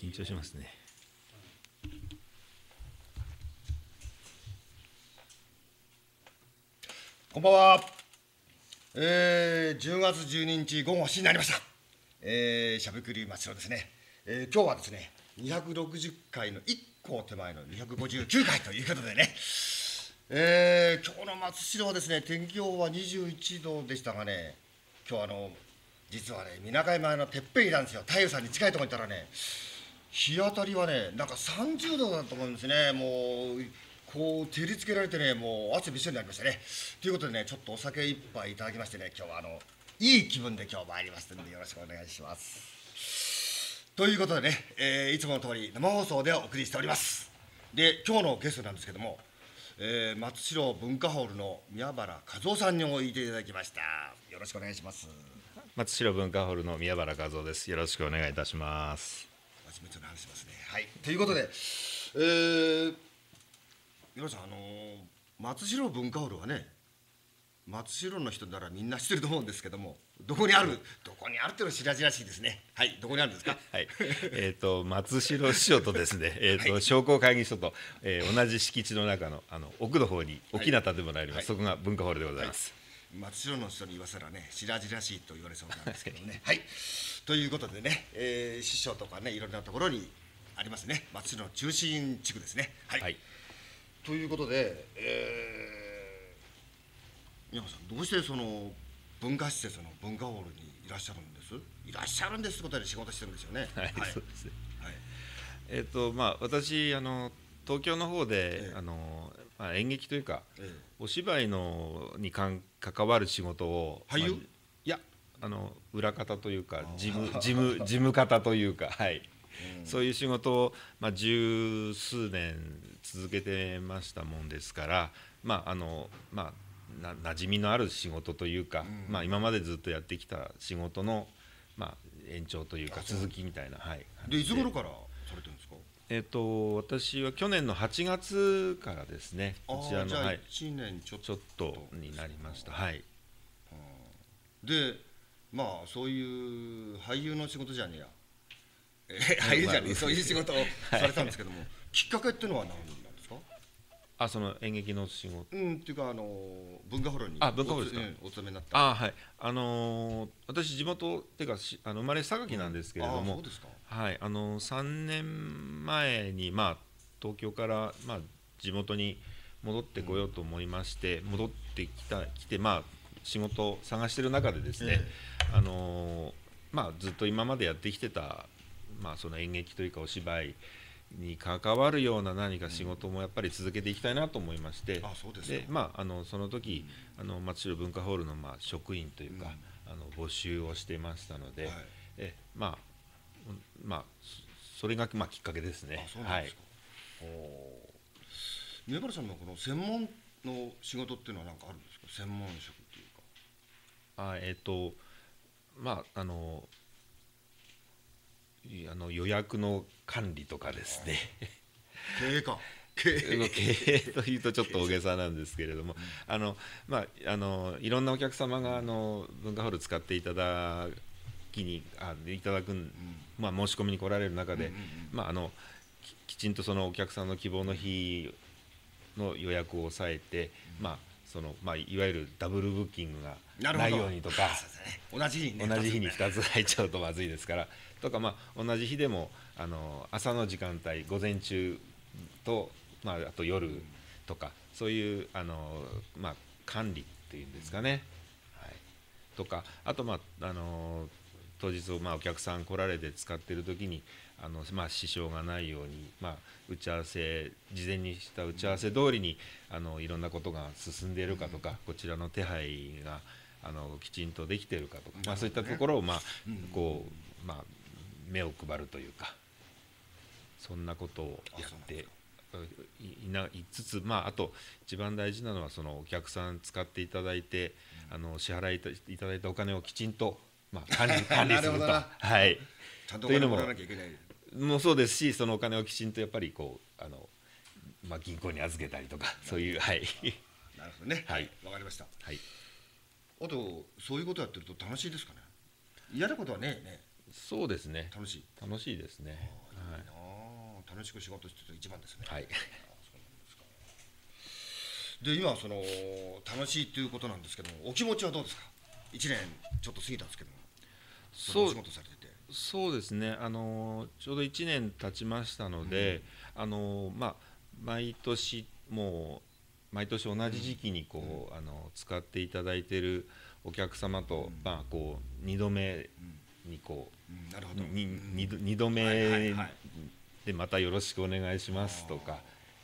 緊張しますね。 こんばんは。10月12日午後7時になりました。しゃべくり松代ですね。今日はですね、260回の1個手前の259回ということでね、今日の松代はですね、天気予報は21度でしたがね、今日実はね、みなかみ前のてっぺんにいたんですよ。太陽さんに近いところにいたらね、日当たりはね、なんか30度だと思うんですね。もうこう照りつけられてね、もう汗びっしょりになりましたね。ということでね、ちょっとお酒一杯いただきましてね、今日はいい気分で今日参りますので、よろしくお願いします。ということでね、いつもの通り生放送でお送りしております。で、今日のゲストなんですけども、松代文化ホールの宮原和夫さんにおいていただきました。よろしくお願いします。 松代文化ホールの宮原和夫です。よろしくお願いいたします。 初めての話しますね。はい。ということで、皆さん松代文化ホールはね、松代の人ならみんな知ってると思うんですけども、どこにあるっていうのは白々しいですね。はい、どこにあるんですか。 はい、松代師匠とですね、商工会議所と、同じ敷地の中の奥の方に大きな建物があります。そこが文化ホールでございます。 松代の人に言わせたらね、白々しいと言われそうなんですけどね。はい。ということでね、師匠とかね、いろんなところにありますね。松代の中心地区ですね。はい。ということで、宮本さん、どうしてその文化施設の文化ホールにいらっしゃるんですってことで仕事してるんですよね。 はい、そうですね。私東京の方で、演劇というか、お芝居に関わる仕事を、 俳優、 いや裏方というか事務方というか、はい、そういう仕事を、十数年続けてましたもんですから、馴染みのある仕事というか、今までずっとやってきた仕事の、延長というか続きみたいな。はい、 でいつ頃からされてるんですか。 私は去年の8月からですね、こちらの、 じゃあ1年ちょっとになりました。はい。 で、そういう俳優の仕事じゃねえや、俳優じゃねえ、そういう仕事をされたんですけども、きっかけっていうのは何なんですか。 その演劇の仕事。 っていうか文化ホールに文化ホールですか。 お勤めになった。 はい。私地元っていうか生まれ佐賀なんですけれども、 そうですか。 はい、3年前に東京から地元に戻ってこようと思いまして、戻ってきて仕事を探している中でですね、ずっと今までやってきてたその演劇というかお芝居に関わるような何か仕事もやっぱり続けていきたいなと思いまして、でその時松代文化ホールの職員というか、募集をしてましたので、それがきっかけですね。 そうなんですか。宮原さんのこの専門の仕事っていうのは何かあるんですか。専門職っていうか、予約の管理とかですね。 経営か。 経営というとちょっと大げさなんですけれども、いろんなお客様が文化ホール使っていただく申し込みに来られる中で、きちんとそのお客さんの希望の日の予約を抑えて、いわゆるダブルブッキングがないようにとか、 同じ日に 2つ入っちゃうとまずいですからとか、同じ日でも朝の時間帯、午前中と、あと夜とか、そういう管理っていうんですかね、はい、とか、あと当日お客さん来られて使っている時に支障がないように、事前にした打ち合わせ通りにいろんなことが進んでいるかとか、こちらの手配がきちんとできているかとか、そういったところを目を配るというか、そんなことをやっていつつ、あと一番大事なのはそのお客さん使っていただいて支払いいただいたお金をきちんと管理すると、はい、 ちゃんとお金もらわなきゃいけない。 もうそうですし、そのお金をきちんとやっぱり銀行に預けたりとか、そういう、はい。 なるほどね。はい、わかりました。 はい。 あとそういうことやってると楽しいですかね。嫌なことはねそうですね。 楽しい。 楽しいですね。はい。 楽しく仕事してると一番ですね。 はい。 で今その楽しいということなんですけども、お気持ちはどうですか。1年ちょっと過ぎたんですけども、お仕事されてて。 そうですね。ちょうど1年経ちましたので、毎年毎年同じ時期に使っていただいているお客様と、2度目になるほど。 2度目でまたよろしくお願いしますとか、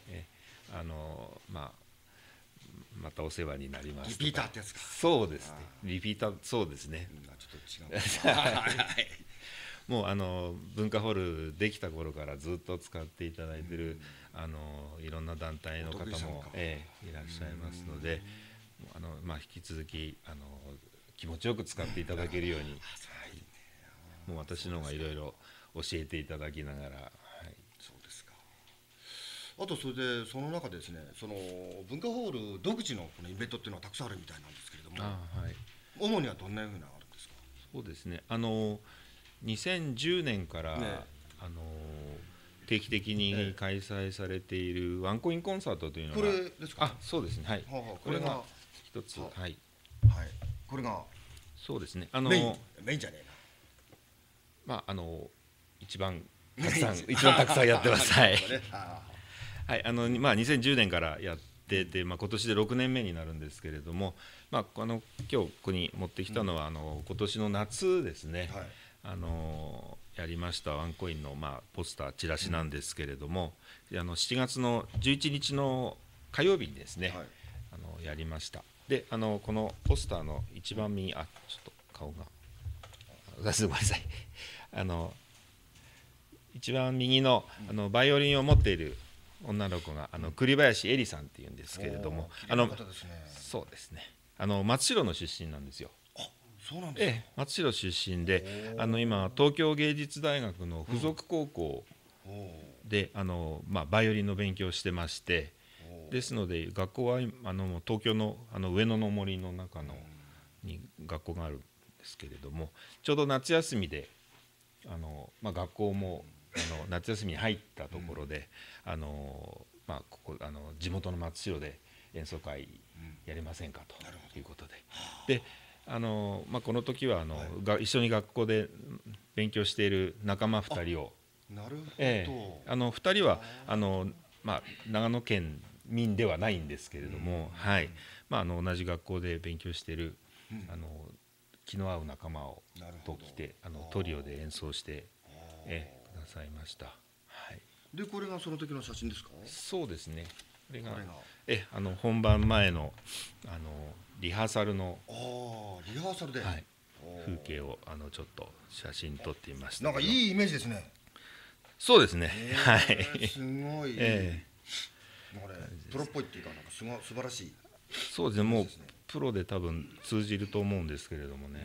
またお世話になりますとか。 リピーターってやつか。 そうですね。リピーター、そうですね。 ちょっと違う。 もう文化ホールできた頃からずっと使っていただいているいろんな団体の方もいらっしゃいますので、引き続き気持ちよく使っていただけるように、もう私の方がいろいろ教えていただきながら。 そうですか。あとそれでその中でですね、その文化ホール独自のこのイベントっていうのはたくさんあるみたいなんですけれども、主にはどんなふうなのがあるんですか。 そうですね。2010年から、定期的に開催されているワンコインコンサートというのが、 これですか。 そうですね。はい。これが一つ。はい。 これがそうですね。 メインじゃねえな。一番たくさんやってます。はい。はい。2010年からやってて、今年で6年目になるんですけれども、今日ここに持ってきたのは今年の夏ですね。やりましたワンコインのポスターチラシなんですけれども、7月の11日の火曜日にですね、やりました。でこのポスターの一番右、ちょっと顔がごめんなさい一番右のバイオリンを持っている女の子が栗林絵里さんっていうんですけれども、そうですね、松代の出身なんですよ。 そうなんですか。 松代出身で、今東京芸術大学の附属高校でバイオリンの勉強をしてまして、ですので学校は東京の上野の森の中に学校があるんですけれども、ちょうど夏休みで学校も夏休みに入ったところで、ここ地元の松代で演奏会やりませんかということで、この時は一緒に学校で勉強している仲間2人を、2人は長野県民ではないんですけれども、同じ学校で勉強している気の合う仲間をと来てトリオで演奏してくださいました。 でこれがその時の写真ですか。 そうですね。これが本番前のリハーサルので、 風景をちょっと写真撮ってみました。 なんかいいイメージですね。 そうですね。はい。 すごい。プロっぽいっていうか素晴らしい。 そうですね。もうプロで多分通じると思うんですけれどもね。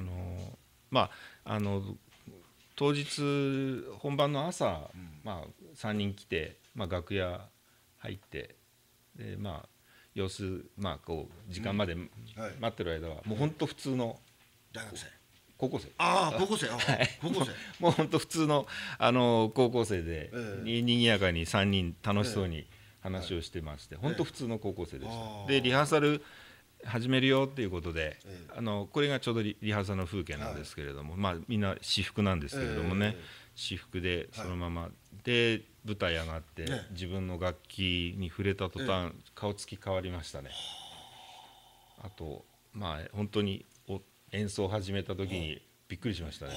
当日本番の朝、3人来て、楽屋入って、で様子時間まで待ってる間はもう本当普通の大学生、 高校生、 高校生もう本当普通の高校生でにぎやかに3人楽しそうに話をしてまして、本当普通の高校生でした。でリハーサル始めるよっていうことで、これがちょうどリハーサルの風景なんですけれども、みんな私服なんですけれどもね、私服でそのままで舞台上がって自分の楽器に触れた途端顔つき変わりましたね。あと本当に演奏を始めた時にびっくりしましたね。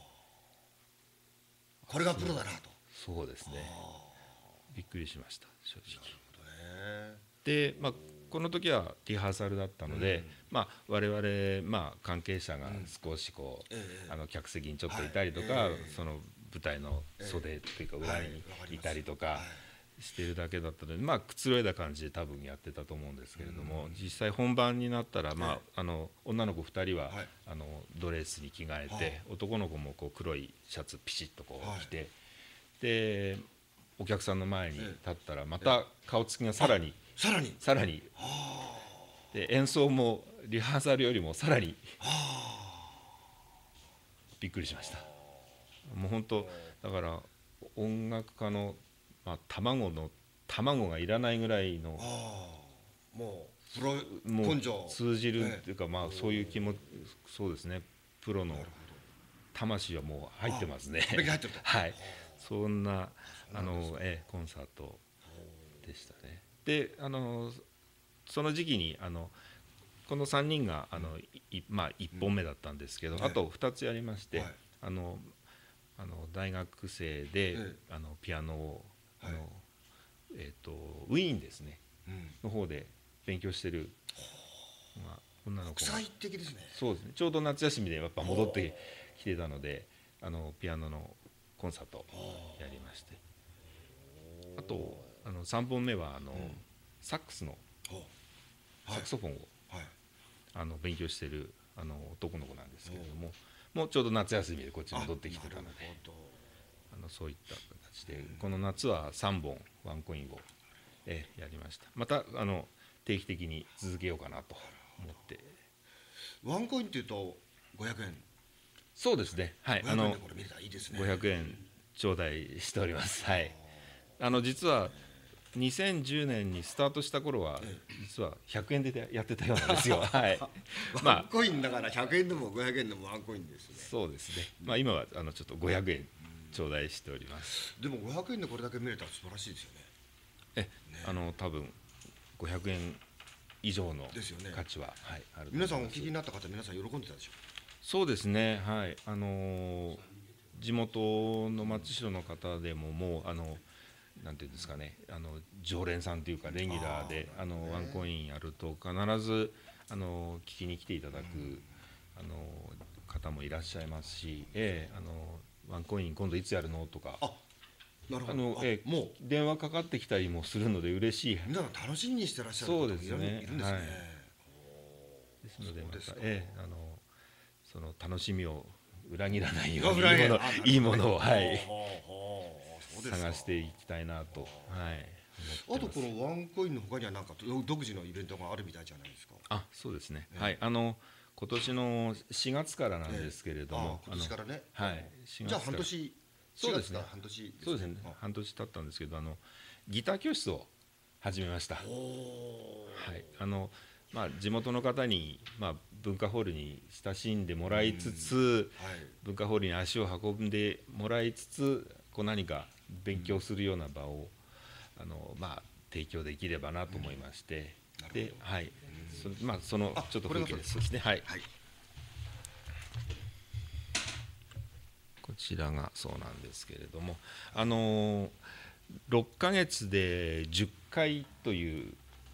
これがプロだなと。 そうですね。びっくりしました正直。でこの時はリハーサルだったので、我々関係者が少し客席にちょっといたりとか、その舞台の袖っていうか裏にいたりとかしてるだけだったので、くつろいだ感じで多分やってたと思うんですけれども、実際本番になったら女の子2人はドレスに着替えて、男の子も黒いシャツピシッと着て、でお客さんの前に立ったらまた顔つきがさらにで演奏もリハーサルよりもさらにびっくりしました。 もう本当だから音楽家の、まあ、卵がいらないぐらいの、 もうプロもう根性通じるっていうか、まあそういう気も、そうですね、プロの魂はもう入ってますね。 入ってるとはい、そんなコンサートでしたね。でその時期にこの3人がまあ、1本目だったんですけど、あと2つやりまして、大学生で、ピアノをウィーンですね、の方で勉強してる、まあ、女の子が国際的ですね。 そうですね、ちょうど夏休みでやっぱ戻ってきてたのでピアノのコンサートやりまして、あと3本目はサックスのサクソフォンを勉強してる男の子なんですけれども、もうちょうど夏休みでこっちに戻ってきてたので、そういった形でこの夏は3本ワンコインをやりました。また定期的に続けようかなと思って。 ワンコインっていうと500円。 そうですね、はい、 500円でこれ見れたらいいですね。 500円頂戴しております。はい、実は2010年にスタートした頃は実は100円でやってたようなんですよ。はい、 ワンコインだから100円でも500円でもワンコインですね。 そうですね、まあ、今はちょっと500円頂戴しております。 でも500円でこれだけ見れたら素晴らしいですよね。 多分500円以上のですよね。 価値は、はい、あると思います。 皆さんお聞きになった方、皆さん喜んでたでしょう。 そうですね、はい、地元の松代の方でももうなんていうんですかね、常連さんというかレギュラーでワンコインやると必ず聞きに来ていただく、方もいらっしゃいますし、ワンコイン今度いつやるのとか、 なるほど、 もう電話かかってきたりもするので嬉しい。 皆さん楽しみにしてらっしゃる方もいるんですね。 ですのでまたその楽しみを裏切らないようにいいものを、はい、探していきたいなと、はい、 あとこのワンコインの他には何か独自のイベントがあるみたいじゃないですか。 そうですね、はい、今年の4月からなんですけれども、 今年からね、 はい、 じゃあ半年、 そうですね、 そうですね、半年経ったんですけどギター教室を始めました。はい、まあ、地元の方に、まあ、文化ホールに親しんでもらいつつ、文化ホールに足を運んでもらいつつ何か勉強するような場をまあ、提供できればなと思いまして、で、はい、まあ、そのちょっと風景ですね、はい、こちらがそうなんですけれども、6ヶ月で10回という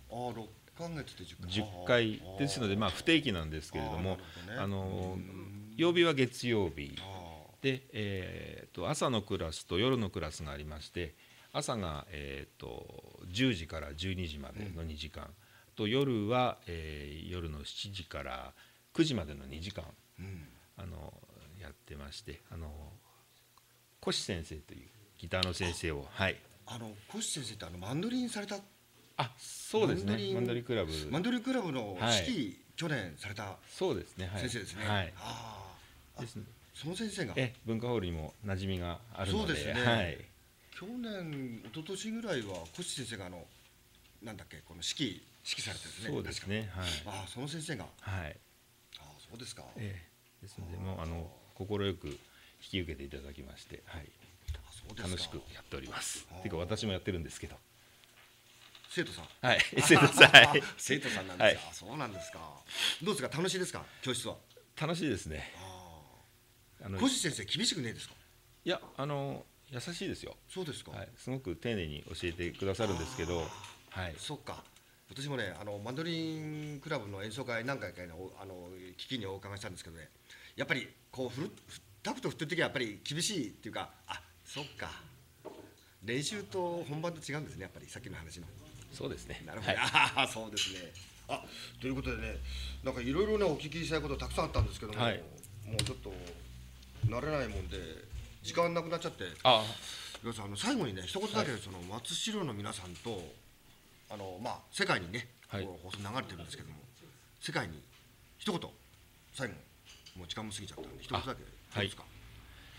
6ヶ月で 10回ですので、まあ、不定期なんですけれども、曜日は月曜日で、朝のクラスと夜のクラスがありまして、朝が、10時から12時までの2時間、と夜は、夜の7時から9時までの2時間、やってまして、越先生というギターの先生を、はい、 越先生ってマンドリンされた、 そうですね、マンドリンクラブの指揮、去年された先生ですね。はい、 ですね、 その先生が文化ホールにも馴染みがあるので、 そうですね、はい、去年一昨年ぐらいは越先生がなんだっけ、この指揮されてるんですね。 そうですね、 はい、その先生が、 はい、 そうですか。 ですのでもう快く引き受けていただきまして、はい、楽しくやっております。っていうか私もやってるんですけど、 生徒さん、 はい、生徒さん、 生徒さんなんですか。そうなんですか。どうですか、楽しいですか、教室は。 楽しいですね。 越先生厳しくねえですか。 いや、優しいですよ。 そうですか。 はい、すごく丁寧に教えてくださるんですけど、はい、 そっか。私もね、マンドリンクラブの演奏会何回か聞きにお伺いしたんですけどね、やっぱりこうタクト振ってる時はやっぱり厳しいっていうか、そっか、練習と本番と違うんですね、やっぱりさっきの話の。 そうですね。 なるほど、そうですね。ということでね、なんかいろいろねお聞きしたいことたくさんあったんですけども、もうちょっと慣れないもんで時間なくなっちゃって、最後にね一言だけその松代の皆さんとまあ世界にね、放送流れてるんですけども、世界に一言最後、もう時間も過ぎちゃったんで一言だけどうですか。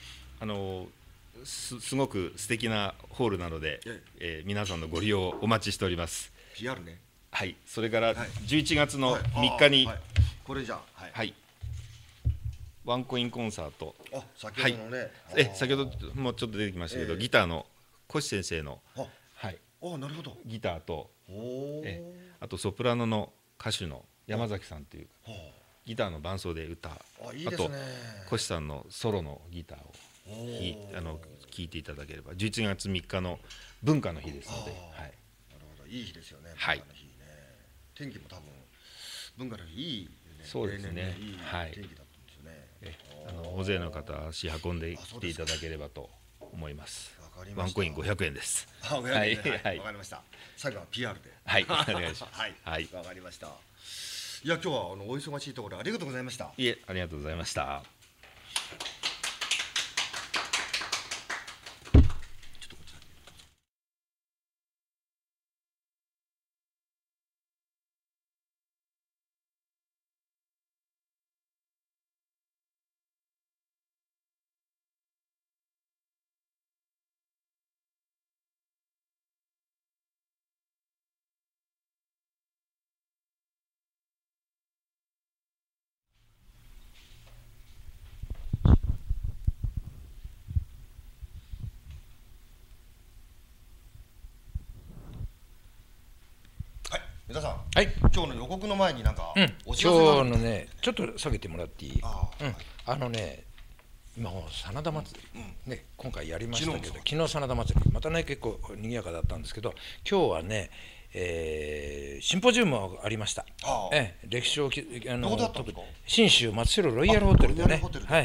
すごく素敵なホールなので、皆さんのご利用をお待ちしております。 PR ね。 はい、それから11月の3日に、 これじゃあ、 はい、ワンコインコンサート、 先ほどのね、 先ほどもちょっと出てきましたけど、ギターの越先生の、 はい、なるほど、 ギターと、あとソプラノの歌手の山崎さんというギターの伴奏で歌、あと越さんのソロのギターを聴いていただければ、11月3日の文化の日ですので、 なるほど、いい日ですよね。 はい、 文化の日ね、天気も多分文化の日いい、 そうですね、 いいはい、 天気だったんですよね。 大勢の方足運んできていただければと思います。ワンコイン500円です。 はい、わかりました。最後は PR で、 はい、お願いします。 はい、わかりました。いや、今日はお忙しいところありがとうございました。 いえ、ありがとうございました。 皆さん、 はい、 今日の予告の前になんか、 今日のね、ちょっと下げてもらっていい？今真田祭り、ね、今回やりましたけど、昨日真田祭り、またね結構賑やかだったんですけど、今日はね、シンポジウムがありました。歴史を信州松代ロイヤルホテルでね、はい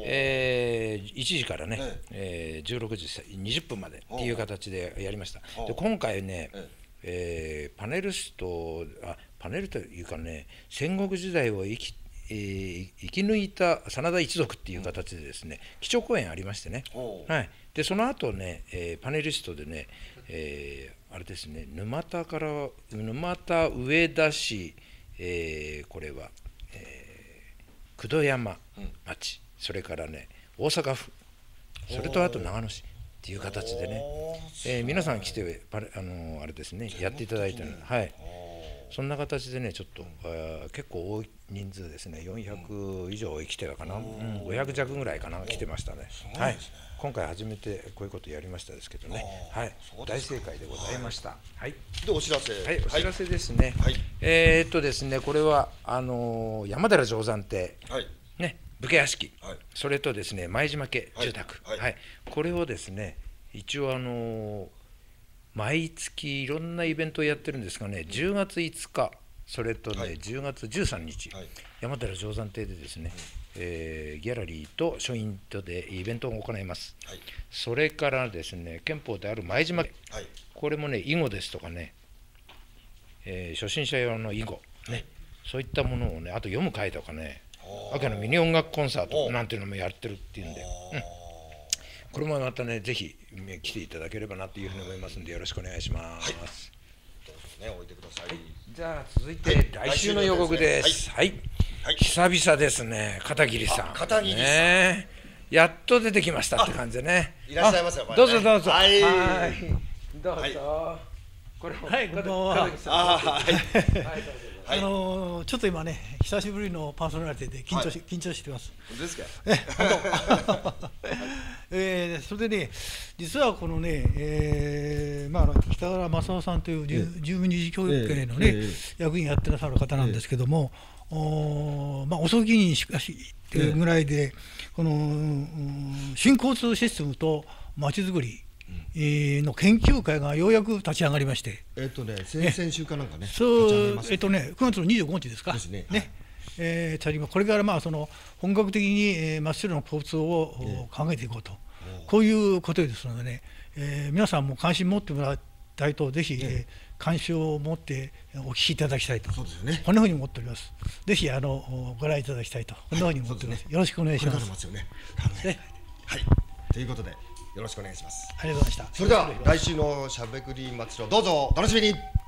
、1時からね、16時20分までっていう形でやりました。で今回ね、パネルというかね、戦国時代を生き抜いた真田一族っていう形でですね、基調講演ありましてね、はい、でその後ね、パネリストでね、あれですね、沼田上田市、これは、九戸山町、それからね大阪府、それとあと長野市っていう形でね、皆さん来てあれですね、やっていただいたの、はい、そんな形でね、ちょっと結構多い人数ですね、400以上来てたかな、500弱ぐらいかな、来てましたね。はい、今回初めてこういうことやりましたですけどね、はい、大正解でございました。はい、 でお知らせ、 はい、お知らせですね。ですね、これは山寺定山亭、ね、武家屋敷、それとですね前島家住宅、はい、これをですね一応毎月いろんなイベントをやってるんですがね、10月5日それとね10月13日、山寺定山亭でですね、ギャラリーと書院とでイベントを行います。それからですね憲法である前島家、これもね囲碁ですとかね、初心者用の囲碁ね、そういったものをね、あと読む会とかね、秋のミニ音楽コンサートなんていうのもやってるっていうんで、これもまたねぜひ来ていただければなというふうに思いますので、よろしくお願いします。 置いてください。 じゃあ続いて来週の予告です。はい、久々ですね、片桐さん。 片桐さん、 やっと出てきましたって感じでね。 いらっしゃいますよ。 どうぞどうぞ。 はい、 どうぞ。これもはい、こんばんは。ちょっと今ね、久しぶりのパーソナリティで緊張してます。 ですか。 それでね、実はこのね、北原正夫さんという住民二次教育会のね、役員やってらっしゃる方なんですけども、遅きにしかしっていうぐらいで、この新交通システムとまちづくりの研究会がようやく立ち上がりまして、 先週かなんかね、 そう、9月の25日ですかね、これからその本格的に真っ白の交通を考えていこうと、こういうことですのでね、皆さんも関心持ってもらいたいと、ぜひ関心を持ってお聞きいただきたいと、こんなふうに思っております。ぜひご覧いただきたいと、こんなふうに思っております。よろしくお願いします。 はい、ということでよろしくお願いします。 ありがとうございました。 それでは来週のしゃべくり祭りをどうぞお楽しみに。